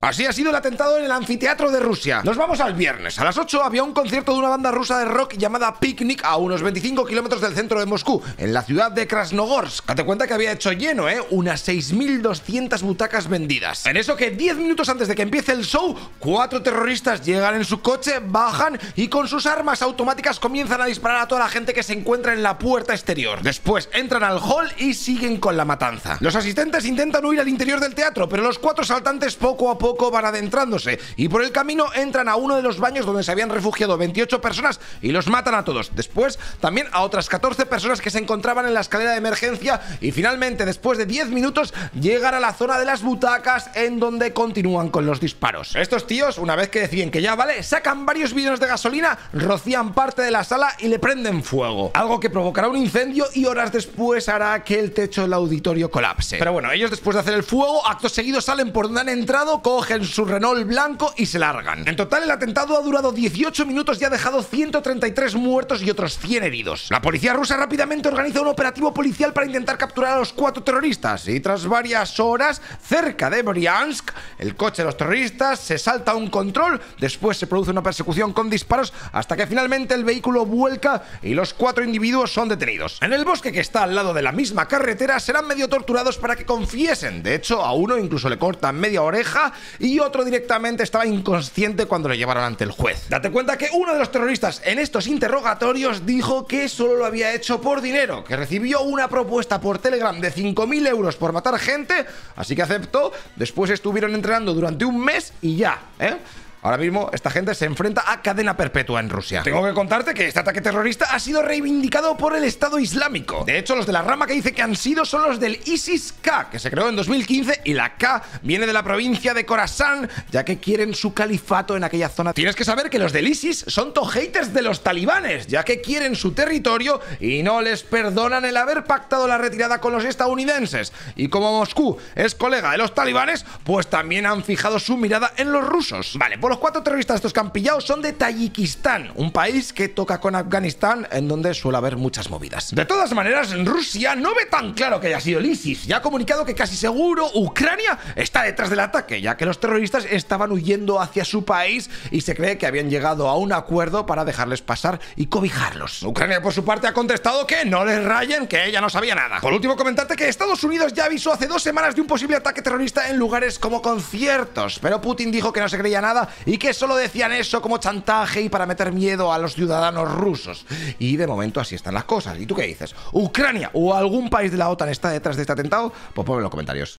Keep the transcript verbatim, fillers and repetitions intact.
Así ha sido el atentado en el anfiteatro de Rusia. Nos vamos al viernes. A las ocho había un concierto de una banda rusa de rock llamada Picnic a unos veinticinco kilómetros del centro de Moscú, en la ciudad de Krasnogorsk. Date cuenta que había hecho lleno, ¿eh? Unas seis mil doscientas butacas vendidas. En eso que diez minutos antes de que empiece el show, cuatro terroristas llegan en su coche, bajan y con sus armas automáticas comienzan a disparar a toda la gente que se encuentra en la puerta exterior. Después entran al hall y siguen con la matanza. Los asistentes intentan huir al interior del teatro, pero los cuatro asaltantes poco a poco van adentrándose y por el camino entran a uno de los baños donde se habían refugiado veintiocho personas y los matan a todos. Después también a otras catorce personas que se encontraban en la escalera de emergencia y finalmente, después de diez minutos, llegan a la zona de las butacas en donde continúan con los disparos. Estos tíos, una vez que deciden que ya vale, sacan varios bidones de gasolina, rocían parte de la sala y le prenden fuego. Algo que provocará un incendio y horas después hará que el techo del auditorio colapse. Pero bueno, ellos después de hacer el fuego, acto seguido salen por donde han entrado, cogen su Renault blanco y se largan. En total el atentado ha durado dieciocho minutos y ha dejado ciento treinta y tres muertos y otros cien heridos. La policía rusa rápidamente organiza un operativo policial para intentar capturar a los cuatro terroristas y tras varias horas, cerca de Briansk, el coche de los terroristas se salta a un control, después se produce una persecución con disparos hasta que finalmente el vehículo vuelca y los cuatro individuos son detenidos. En el bosque que está al lado de la misma carretera serán medio torturados para que confiesen. De hecho, a uno incluso le cortan media oreja y otro directamente estaba inconsciente cuando lo llevaron ante el juez. Date cuenta que uno de los terroristas en estos interrogatorios dijo que solo lo había hecho por dinero, que recibió una propuesta por Telegram de cinco mil euros por matar gente, así que aceptó. Después estuvieron entrenando durante un mes y ya, ¿eh? Ahora mismo esta gente se enfrenta a cadena perpetua en Rusia. Tengo que contarte que este ataque terrorista ha sido reivindicado por el Estado Islámico. De hecho, los de la rama que dice que han sido son los del ISIS-K, que se creó en dos mil quince, y la K viene de la provincia de Khorasan, ya que quieren su califato en aquella zona. Tienes que saber que los del ISIS son tohaters de los talibanes, ya que quieren su territorio y no les perdonan el haber pactado la retirada con los estadounidenses. Y como Moscú es colega de los talibanes, pues también han fijado su mirada en los rusos. Vale, por los cuatro terroristas estos que han pillado son de Tayikistán, un país que toca con Afganistán, en donde suele haber muchas movidas. De todas maneras, Rusia no ve tan claro que haya sido el ISIS. Ya ha comunicado que casi seguro Ucrania está detrás del ataque, ya que los terroristas estaban huyendo hacia su país y se cree que habían llegado a un acuerdo para dejarles pasar y cobijarlos. Ucrania, por su parte, ha contestado que no les rayen, que ella no sabía nada. Por último, comentarte que Estados Unidos ya avisó hace dos semanas de un posible ataque terrorista en lugares como conciertos, pero Putin dijo que no se creía nada y que solo decían eso como chantaje y para meter miedo a los ciudadanos rusos. Y de momento así están las cosas. ¿Y tú qué dices? ¿Ucrania o algún país de la OTAN está detrás de este atentado? Pues ponme en los comentarios.